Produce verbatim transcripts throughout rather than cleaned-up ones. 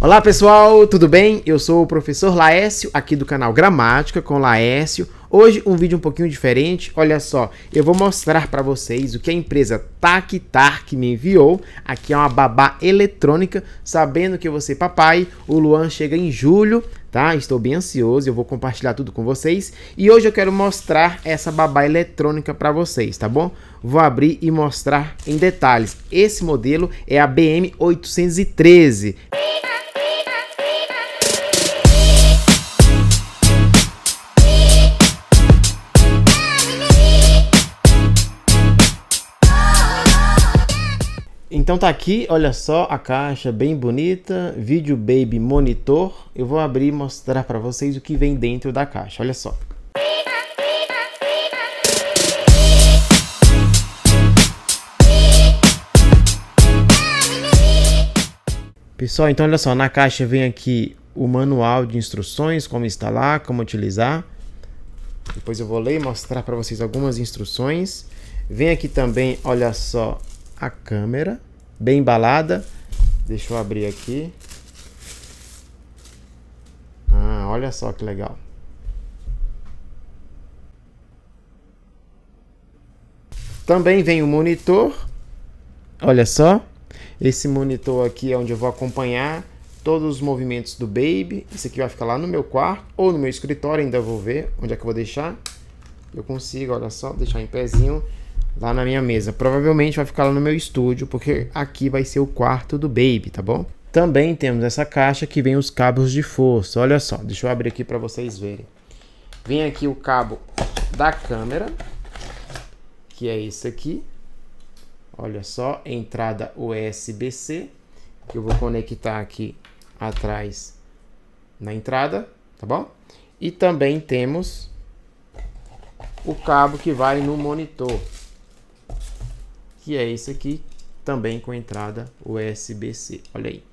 Olá pessoal, tudo bem? Eu sou o professor Laércio, aqui do canal Gramática com Laércio. Hoje um vídeo um pouquinho diferente. Olha só, eu vou mostrar para vocês o que a empresa TacTark me enviou. Aqui é uma babá eletrônica, sabendo que você, papai, o Luan chega em julho, tá? Estou bem ansioso, eu vou compartilhar tudo com vocês. E hoje eu quero mostrar essa babá eletrônica para vocês, tá bom? Vou abrir e mostrar em detalhes. Esse modelo é a B M oitocentos e treze. Então tá aqui, olha só a caixa bem bonita, Video Baby Monitor. Eu vou abrir e mostrar para vocês o que vem dentro da caixa, olha só. Pessoal, então olha só, na caixa vem aqui o manual de instruções, como instalar, como utilizar. Depois eu vou ler e mostrar para vocês algumas instruções. Vem aqui também, olha só, a câmera bem embalada. Deixa eu abrir aqui. Ah, olha só que legal. Também vem o monitor. Olha só. Esse monitor aqui é onde eu vou acompanhar todos os movimentos do Baby. Esse aqui vai ficar lá no meu quarto ou no meu escritório, ainda vou ver onde é que eu vou deixar. Eu consigo, olha só, deixar em pezinho lá na minha mesa. Provavelmente vai ficar lá no meu estúdio, porque aqui vai ser o quarto do Baby, tá bom? Também temos essa caixa que vem os cabos de força. Olha só, deixa eu abrir aqui para vocês verem. Vem aqui o cabo da câmera, que é esse aqui. Olha só, entrada U S B C, que eu vou conectar aqui atrás na entrada, tá bom? E também temos o cabo que vai no monitor, que é esse aqui, também com entrada U S B C. Olha aí.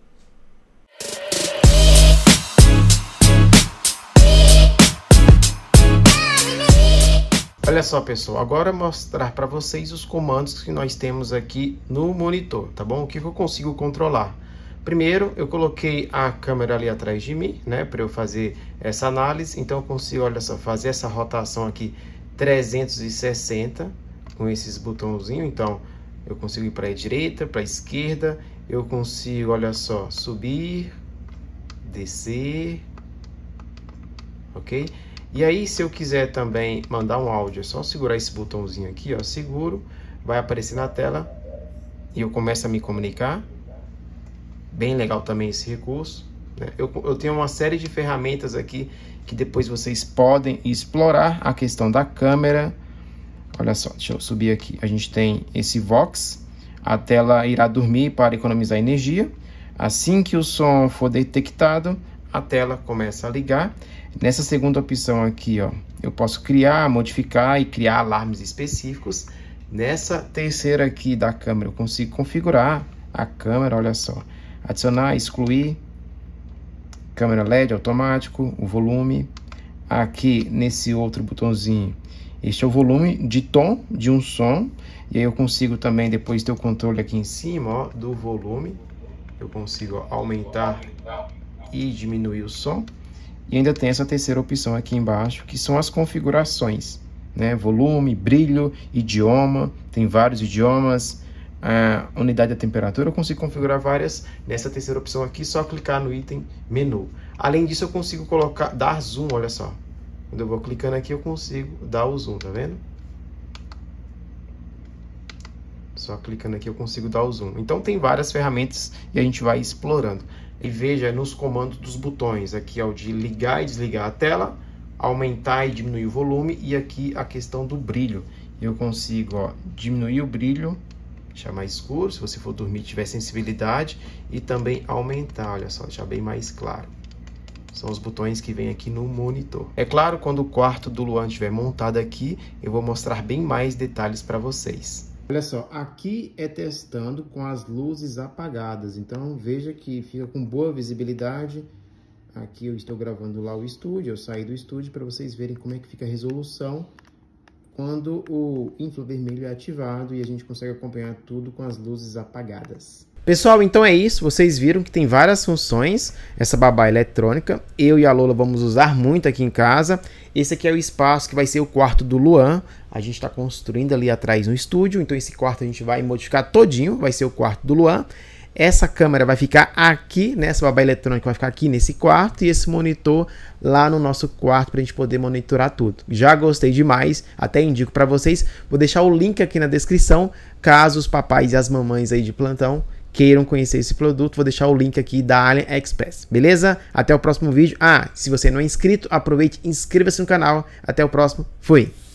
Olha só, pessoal, agora mostrar para vocês os comandos que nós temos aqui no monitor, tá bom? O que eu consigo controlar. Primeiro, eu coloquei a câmera ali atrás de mim, né, para eu fazer essa análise. Então eu consigo, olha só, fazer essa rotação aqui trezentos e sessenta com esses botãozinhos. Então eu consigo ir para a direita, para a esquerda. Eu consigo, olha só, subir, descer, ok? E aí, se eu quiser também mandar um áudio, é só segurar esse botãozinho aqui, ó, seguro, vai aparecer na tela e eu começo a me comunicar. Bem legal também esse recurso, né? Eu, eu tenho uma série de ferramentas aqui que depois vocês podem explorar. A questão da câmera. Olha só, deixa eu subir aqui. A gente tem esse Vox. A tela irá dormir para economizar energia. Assim que o som for detectado, a tela começa a ligar. Nessa segunda opção aqui, ó, eu posso criar, modificar e criar alarmes específicos. Nessa terceira aqui da câmera, eu consigo configurar a câmera, olha só. Adicionar, excluir, câmera L E D automático, o volume. Aqui nesse outro botãozinho, este é o volume de tom de um som. E aí eu consigo também depois ter o controle aqui em cima, ó, do volume. Eu consigo, ó, aumentar e diminuir o som. E ainda tem essa terceira opção aqui embaixo, que são as configurações, né? Volume, brilho, idioma, tem vários idiomas, a unidade da temperatura, eu consigo configurar várias nessa terceira opção aqui, só clicar no item menu. Além disso, eu consigo colocar, dar zoom, olha só. Quando eu vou clicando aqui, eu consigo dar o zoom, tá vendo? Só clicando aqui eu consigo dar o zoom. Então tem várias ferramentas e a gente vai explorando. E veja nos comandos dos botões, aqui é o de ligar e desligar a tela, aumentar e diminuir o volume, e aqui a questão do brilho. Eu consigo, ó, diminuir o brilho, deixar mais escuro, se você for dormir tiver sensibilidade, e também aumentar, olha só, deixar bem mais claro. São os botões que vem aqui no monitor. É claro, quando o quarto do Luan estiver montado aqui, eu vou mostrar bem mais detalhes para vocês. Olha só, aqui é testando com as luzes apagadas, então veja que fica com boa visibilidade. Aqui eu estou gravando lá o estúdio, eu saí do estúdio para vocês verem como é que fica a resolução quando o infravermelho é ativado e a gente consegue acompanhar tudo com as luzes apagadas. Pessoal, então é isso. Vocês viram que tem várias funções essa babá eletrônica. Eu e a Lola vamos usar muito aqui em casa. Esse aqui é o espaço que vai ser o quarto do Luan. A gente está construindo ali atrás no estúdio. Então esse quarto a gente vai modificar todinho. Vai ser o quarto do Luan. Essa câmera vai ficar aqui, né? Essa babá eletrônica vai ficar aqui nesse quarto. E esse monitor lá no nosso quarto para a gente poder monitorar tudo. Já gostei demais. Até indico para vocês. Vou deixar o link aqui na descrição. Caso os papais e as mamães aí de plantão queiram conhecer esse produto, vou deixar o link aqui da AliExpress, beleza? Até o próximo vídeo. Ah, se você não é inscrito, aproveite e inscreva-se no canal. Até o próximo. Fui!